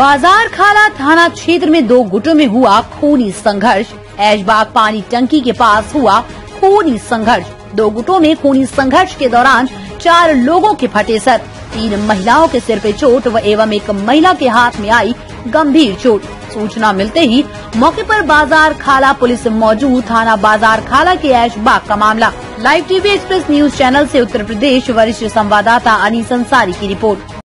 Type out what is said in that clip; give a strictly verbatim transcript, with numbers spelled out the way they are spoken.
बाजार खाला थाना क्षेत्र में दो गुटों में हुआ खूनी संघर्ष। ऐशबाग पानी टंकी के पास हुआ खूनी संघर्ष। दो गुटों में खूनी संघर्ष के दौरान चार लोगों के फटे सर, तीन महिलाओं के सिर पे चोट व एवं एक महिला के हाथ में आई गंभीर चोट। सूचना मिलते ही मौके पर बाजार खाला पुलिस मौजूद। थाना बाजार खाला के ऐशबाग का मामला। Live TV express news channel से उत्तर प्रदेश वरिष्ठ संवाददाता अनीस अंसारी की रिपोर्ट।